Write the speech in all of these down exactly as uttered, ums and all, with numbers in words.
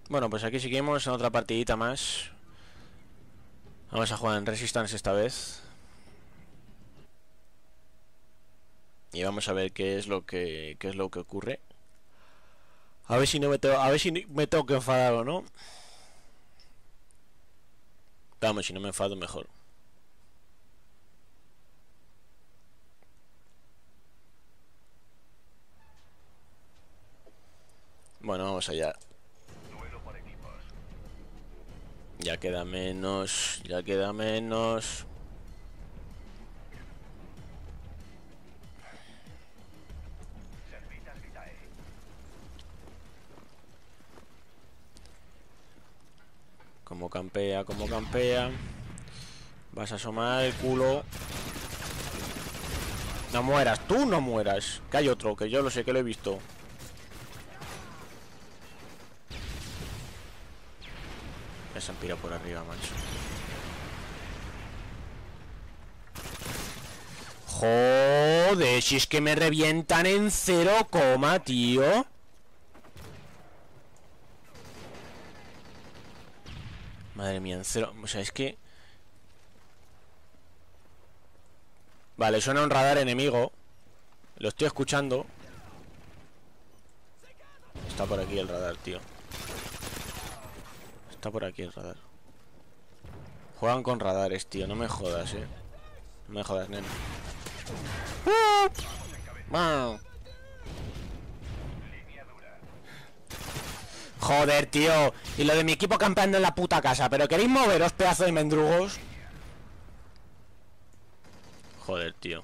Bueno, pues aquí seguimos en otra partidita más. Vamos a jugar en Resistance esta vez. Y vamos a ver qué es lo que qué es lo que ocurre. A ver si no me tengo, a ver si me tengo que enfadar o no. Vamos, si no me enfado mejor. Bueno, vamos allá. Ya queda menos, ya queda menos. Como campea, como campea. Vas a asomar el culo. No mueras, tú no mueras. Que hay otro, que yo lo sé, que lo he visto. Ya se han pirado por arriba, macho. Joder, si es que me revientan en cero coma, tío. Madre mía, en cero. O sea, es que... Vale, suena un radar enemigo. Lo estoy escuchando. Está por aquí el radar, tío. Está por aquí el radar. Juegan con radares, tío. No me jodas, eh. No me jodas, nene. ¡Ah! Joder, tío. Y lo de mi equipo campeando en la puta casa. ¿Pero queréis moveros, pedazo de mendrugos? Joder, tío.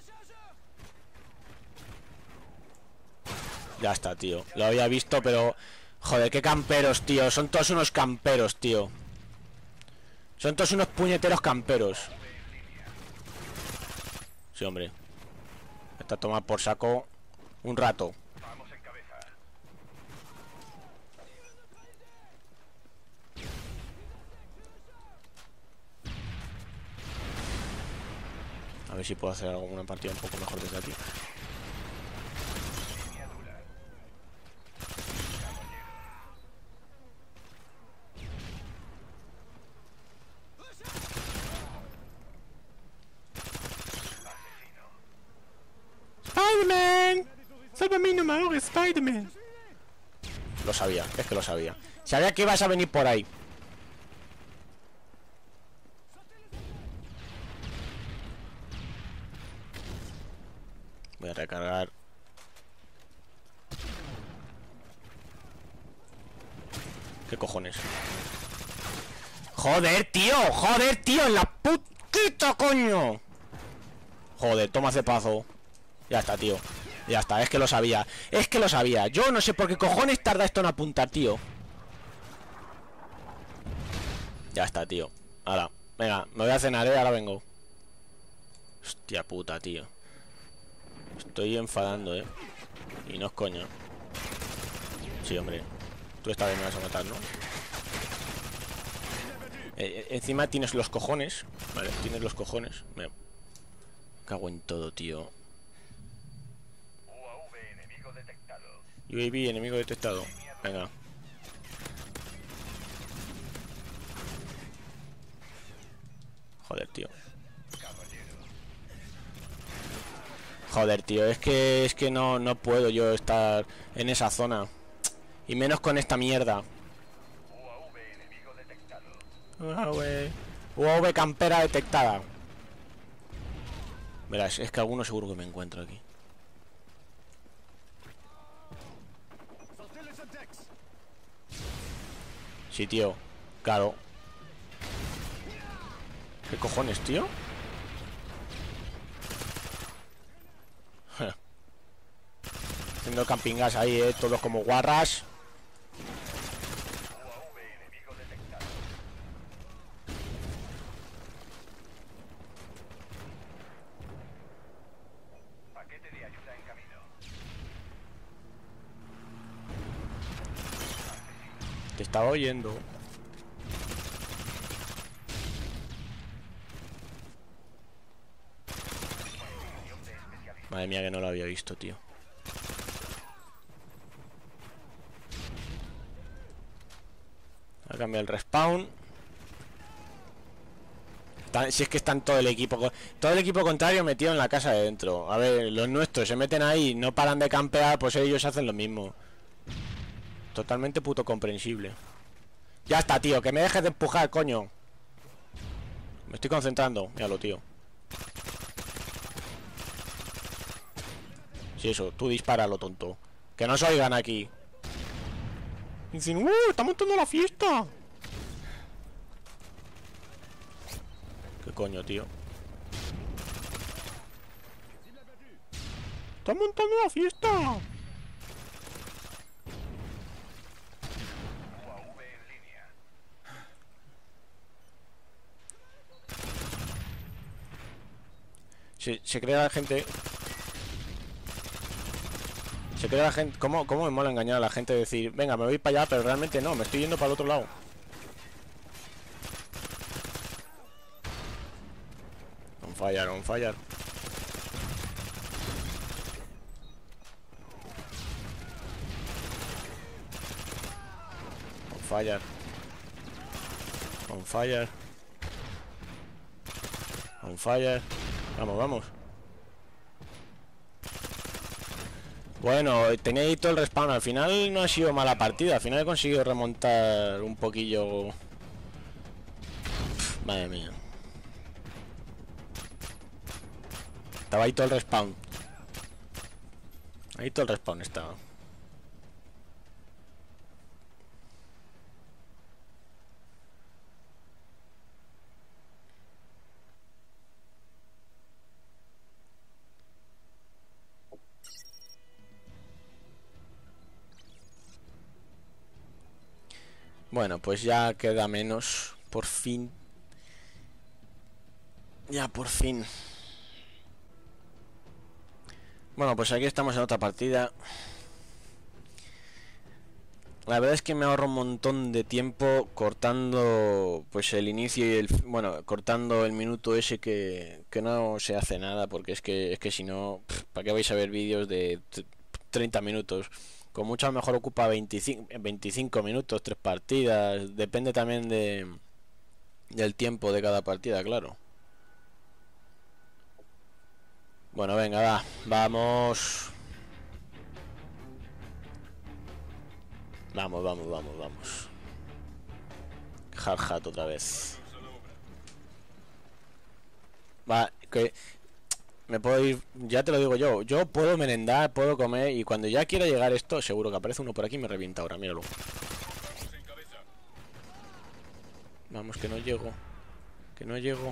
Ya está, tío. Lo había visto, pero... Joder, qué camperos, tío. Son todos unos camperos, tío. Son todos unos puñeteros camperos. Sí, hombre. Está a tomar por saco un rato. A ver si puedo hacer alguna partida un poco mejor desde aquí. ¡Spider-Man! ¡Sálvame, no me ahogues, Spider-Man! Lo sabía, es que lo sabía. Sabía que ibas a venir por ahí. Voy a recargar. ¿Qué cojones? ¡Joder, tío! ¡Joder, tío! ¡En la putita, coño! Joder, toma cepazo. Ya está, tío. Ya está, es que lo sabía. Es que lo sabía. Yo no sé por qué cojones tarda esto en apuntar, tío. Ya está, tío. Ahora, venga, me voy a cenar, eh. Ahora vengo. Hostia puta, tío. Estoy enfadando, eh. Y no es coño. Sí, hombre. Tú esta vez me vas a matar, ¿no? Eh, encima tienes los cojones. Vale, tienes los cojones. Me cago en todo, tío. U A V enemigo detectado. Venga. Joder, tío. Joder, tío, es que es que no, no puedo yo estar en esa zona. Y menos con esta mierda. U A V. U A V campera detectada. Verás, es que alguno seguro que me encuentro aquí. Sí, tío. Claro. ¿Qué cojones, tío? Haciendo campingas ahí, eh. Todos como guarras. Te estaba oyendo. Madre mía, que no lo había visto, tío. Cambia el respawn. Está, si es que están todo el equipo, todo el equipo contrario metido en la casa de dentro. A ver, los nuestros se meten ahí, no paran de campear, pues ellos hacen lo mismo. Totalmente puto comprensible. Ya está, tío, que me dejes de empujar, coño. Me estoy concentrando, míralo, tío. Sí, eso, tú dispáralo, tonto. Que no se oigan aquí. Dicen, ¡uh! ¡Está montando la fiesta! ¿Qué coño, tío? ¡Está montando la fiesta! Se, se crea la gente... Se crea la gente... ¿Cómo, ¿Cómo me mola engañar a la gente? Decir, venga, me voy para allá, pero realmente no, me estoy yendo para el otro lado. On fire, on fire. On fire. On fire. On fire. Vamos, vamos. Bueno, tenía ahí todo el respawn. Al final no ha sido mala partida. Al final he conseguido remontar un poquillo. Pff, madre mía. Estaba ahí todo el respawn. Ahí todo el respawn estaba. Bueno, pues ya queda menos. Por fin. Ya, por fin. Bueno, pues aquí estamos en otra partida. La verdad es que me ahorro un montón de tiempo cortando pues el inicio y el... Bueno, cortando el minuto ese que, que no se hace nada, porque es que, es que si no, ¿para qué vais a ver vídeos de treinta minutos? Con mucho a lo mejor ocupa veinticinco, veinticinco minutos, tres partidas. Depende también de del tiempo de cada partida, claro. Bueno, venga, va, vamos. Vamos, vamos, vamos, vamos. Hard hat otra vez. Va, que me puedo ir, ya te lo digo yo. Yo puedo merendar, puedo comer. Y cuando ya quiera llegar esto, seguro que aparece uno por aquí y me revienta ahora, míralo. Vamos, que no llego. Que no llego.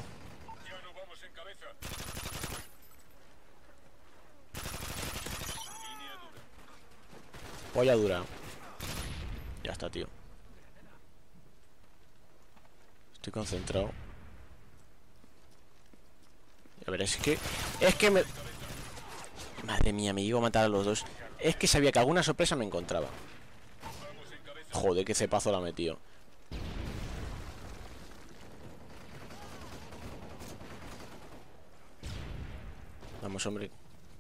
Polla dura. Ya está, tío. Estoy concentrado. A ver, es que... Es que me... Madre mía, me iba a matar a los dos. Es que sabía que alguna sorpresa me encontraba. Joder, qué cepazo la metió. Vamos, hombre.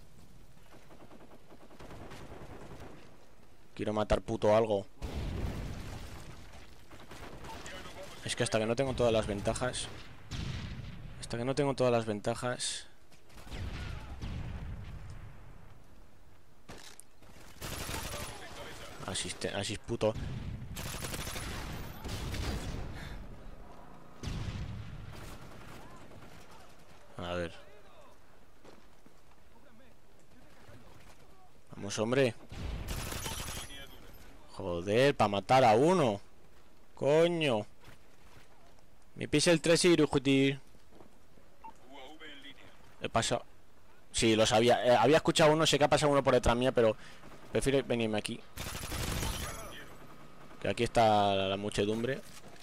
Quiero matar puto algo. Es que hasta que no tengo todas las ventajas... Hasta que no tengo todas las ventajas... Asiste, así puto. A ver. Vamos, hombre. Joder, para matar a uno. Coño. Me pise el tres y Irujuti. He pasado. Sí, lo sabía. Eh, había escuchado uno, sé que ha pasado uno por detrás mía, pero prefiero venirme aquí. Que aquí está la, la muchedumbre.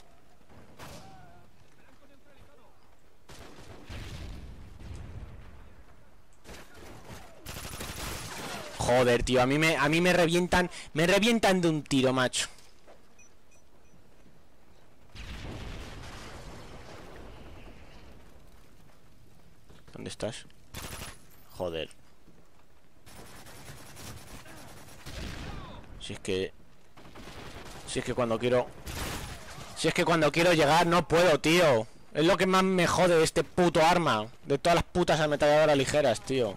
Joder, tío, a mí me a mí me revientan, me revientan de un tiro, macho. ¿Dónde estás? Joder. Si es que... Si es que cuando quiero... Si es que cuando quiero llegar no puedo, tío. Es lo que más me jode de este puto arma. De todas las putas ametralladoras ligeras, tío.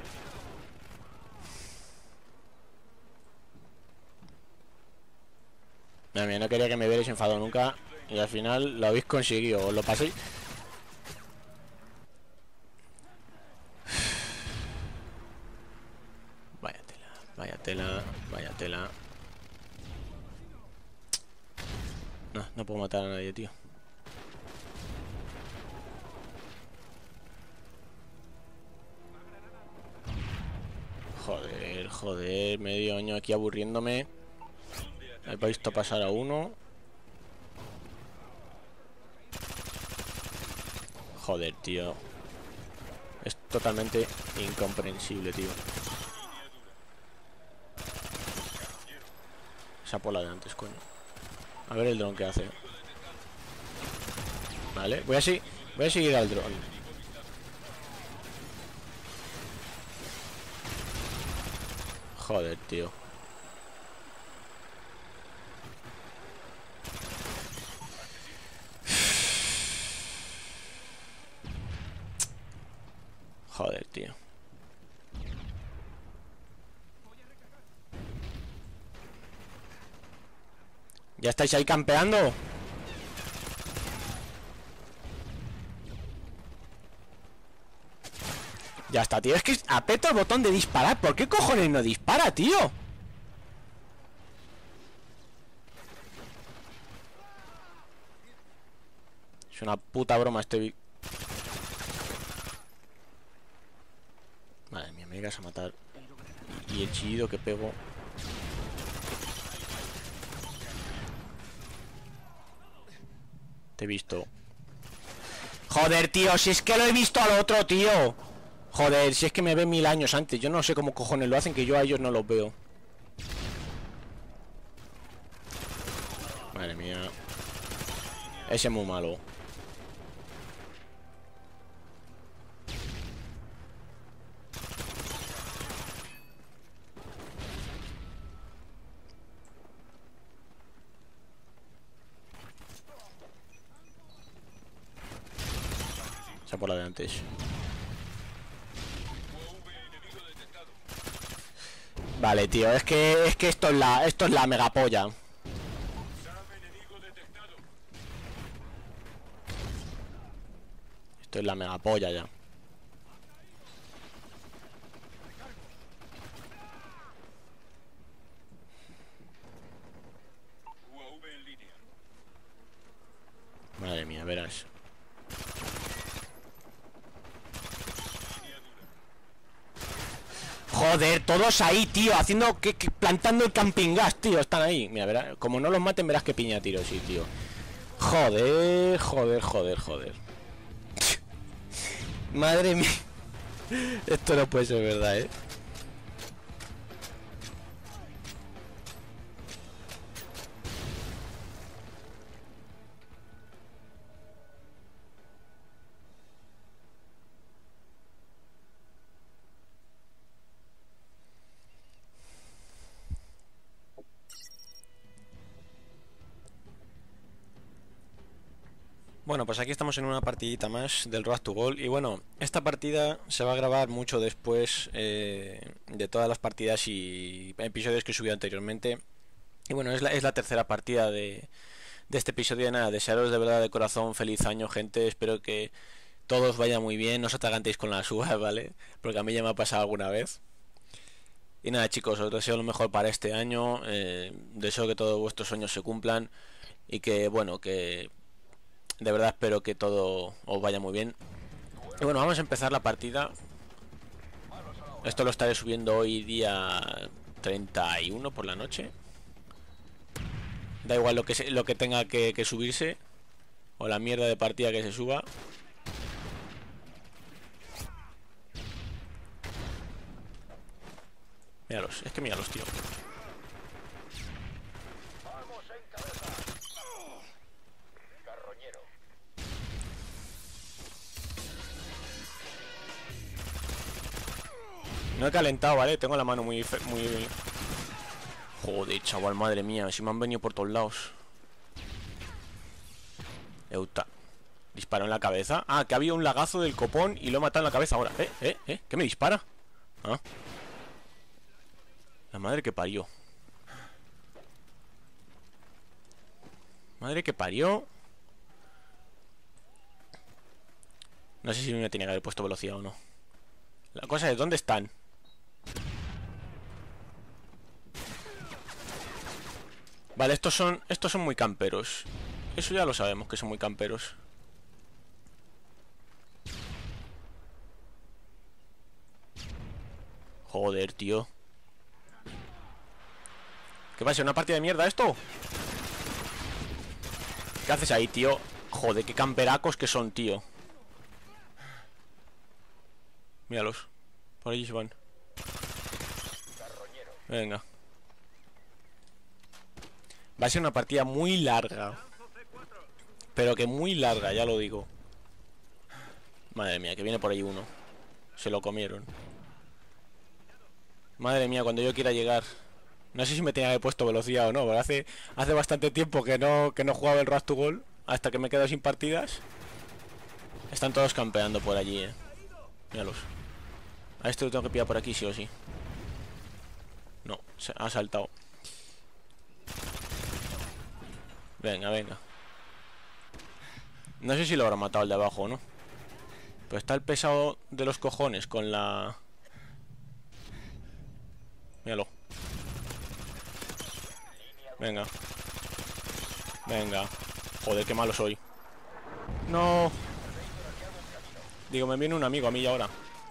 Mira, mira, no quería que me vierais enfadado nunca. Y al final lo habéis conseguido. Os lo pasé. Vaya tela, vaya tela, vaya tela. No, no puedo matar a nadie, tío. Joder, joder, medio año aquí aburriéndome. He visto pasar a uno. Joder, tío. Es totalmente incomprensible, tío. Esa pola de antes, coño. A ver el dron que hace. Vale, voy a, si voy a seguir al dron. Joder, tío. Joder, tío. ¿Ya estáis ahí campeando? Ya está, tío. Es que aprieto el botón de disparar. ¿Por qué cojones no dispara, tío? Es una puta broma, estoy... Madre mía, me llegas a matar. Y el chillido que pego... Te he visto. Joder, tío, si es que lo he visto al otro, tío. Joder, si es que me ven mil años antes. Yo no sé cómo cojones lo hacen, que yo a ellos no los veo. Madre mía. Ese es muy malo. Esa por la de antes. Vale, tío, es que es que esto es la esto es la megapolla. Esto es la megapolla ya. Madre mía, verás. Joder, todos ahí, tío, haciendo que, que plantando el camping gas, tío, están ahí. Mira, verás, como no los maten, verás que piña tiro, sí, tío. Joder, joder, joder, joder. Madre mía. Esto no puede ser verdad, eh. Bueno, pues aquí estamos en una partidita más del Road to Gold. Y bueno, esta partida se va a grabar mucho después eh, de todas las partidas y episodios que subí anteriormente. Y bueno, es la, es la tercera partida de, de este episodio. Nada, desearos de verdad de corazón feliz año, gente. Espero que todos vaya muy bien, no os atragantéis con las uvas, ¿vale? Porque a mí ya me ha pasado alguna vez. Y nada, chicos, os deseo lo mejor para este año. eh, Deseo que todos vuestros sueños se cumplan. Y que, bueno, que... de verdad espero que todo os vaya muy bien. Y bueno, vamos a empezar la partida. Esto lo estaré subiendo hoy día treinta y uno por la noche. Da igual lo que, se, lo que tenga que, que subirse. O la mierda de partida que se suba. Míralos, es que míralos, tío. No he calentado, ¿vale? Tengo la mano muy... muy... Joder, chaval, madre mía. Si me han venido por todos lados. Euta. Disparó en la cabeza. Ah, que había un lagazo del copón y lo he matado en la cabeza ahora. Eh, eh, eh. ¿Qué me dispara? Ah. La madre que parió. Madre que parió. No sé si me tenía que haber puesto velocidad o no. La cosa es, ¿dónde están? Vale, estos son, estos son muy camperos. Eso ya lo sabemos, que son muy camperos. Joder, tío. ¿Qué pasa? ¿Una partida de mierda esto? ¿Qué haces ahí, tío? Joder, qué camperacos que son, tío. Míralos. Por allí se van. Venga. Va a ser una partida muy larga. Pero que muy larga, ya lo digo. Madre mía, que viene por ahí uno. Se lo comieron. Madre mía, cuando yo quiera llegar. No sé si me tenía que haber puesto velocidad o no, pero hace, hace bastante tiempo que no, que no jugaba el Rush to Gold. Hasta que me he quedado sin partidas. Están todos campeando por allí, eh. Míralos. A este lo tengo que pillar por aquí, sí o sí. No, se ha saltado. Venga, venga. No sé si lo habrá matado el de abajo o no. Pero está el pesado de los cojones con la... Míralo. Venga. Venga. Joder, qué malo soy. No. Digo, me viene un amigo a mí ahora.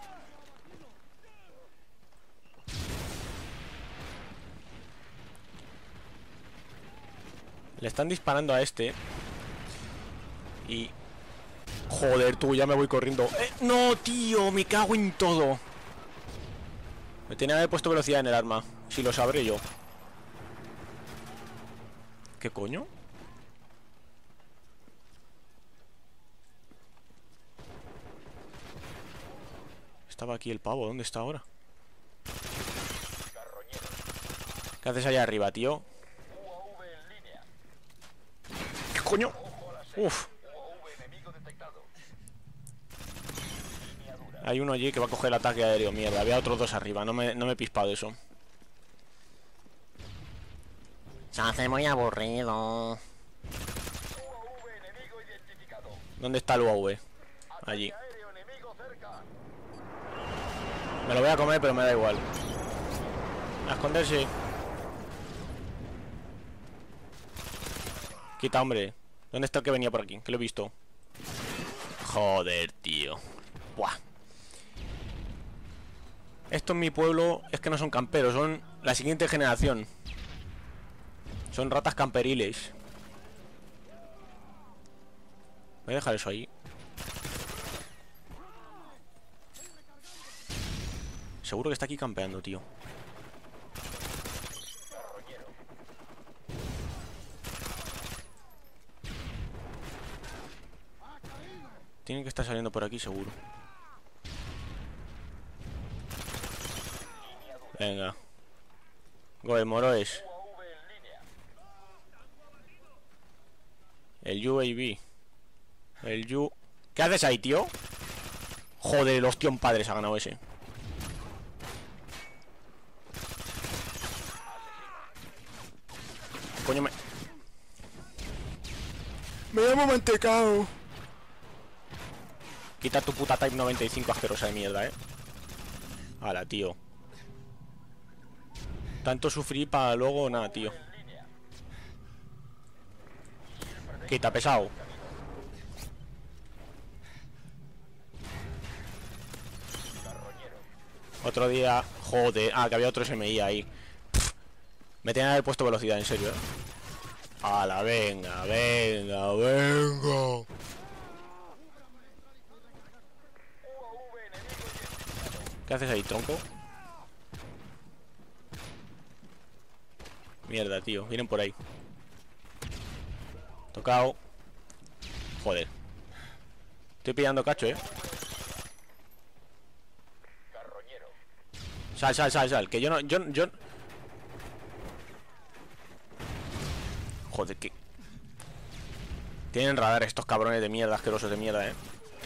Le están disparando a este. Y... Joder, tú, ya me voy corriendo. ¡Eh! ¡No, tío! Me cago en todo. Me tenía que haber puesto velocidad en el arma. Si lo sabré yo. ¿Qué coño? Estaba aquí el pavo. ¿Dónde está ahora? ¿Qué haces allá arriba, tío? ¿Qué coño? Uf. Hay uno allí que va a coger el ataque aéreo. Mierda, había otros dos arriba. No me, no me he pispado de eso. Se hace muy aburrido. ¿Dónde está el U A V? Allí. Me lo voy a comer, pero me da igual. A esconderse. Quita, hombre. ¿Dónde está el que venía por aquí? Que lo he visto. Joder, tío. Buah. Esto en mi pueblo es que no son camperos, son la siguiente generación. Son ratas camperiles. Voy a dejar eso ahí. Seguro que está aquí campeando, tío. Tienen que estar saliendo por aquí, seguro. Venga. Go, el moro es el U A V. El U... ¿Qué haces ahí, tío? Joder, el hostión padre se ha ganado ese. Coño, me... Me llamo mantecao. Quita tu puta Type noventa y cinco asquerosa de mierda, eh. Hala, tío. Tanto sufrí para luego nada, tío. Quita, pesado. Otro día... Joder. Ah, que había otro S M I ahí. Pff. Me tenía que haber puesto velocidad, en serio, eh. Hala, venga, venga, venga. ¿Qué haces ahí, tronco? Mierda, tío, vienen por ahí. Tocado. Joder. Estoy pillando cacho, eh. Sal, sal, sal, sal. Que yo no, yo, yo... Joder, que... Tienen radar estos cabrones de mierda, asquerosos de mierda, eh.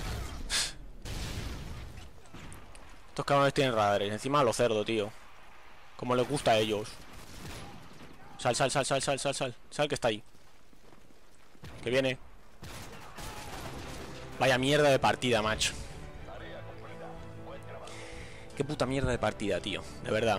Estos cabrones tienen radares. Encima a los cerdos, tío. Como les gusta a ellos. Sal, sal, sal, sal, sal, sal, sal. Sal que está ahí. Que viene. Vaya mierda de partida, macho. Qué puta mierda de partida, tío. De verdad.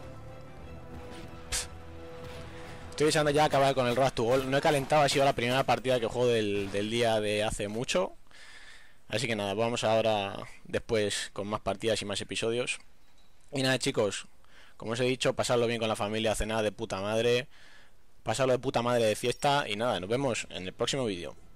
Estoy deseando ya acabar con el Road to Gold. No he calentado, ha sido la primera partida que juego del, del día de hace mucho. Así que nada, vamos ahora después con más partidas y más episodios. Y nada, chicos, como os he dicho, pasarlo bien con la familia, cenar de puta madre, pasarlo de puta madre de fiesta. Y nada, nos vemos en el próximo vídeo.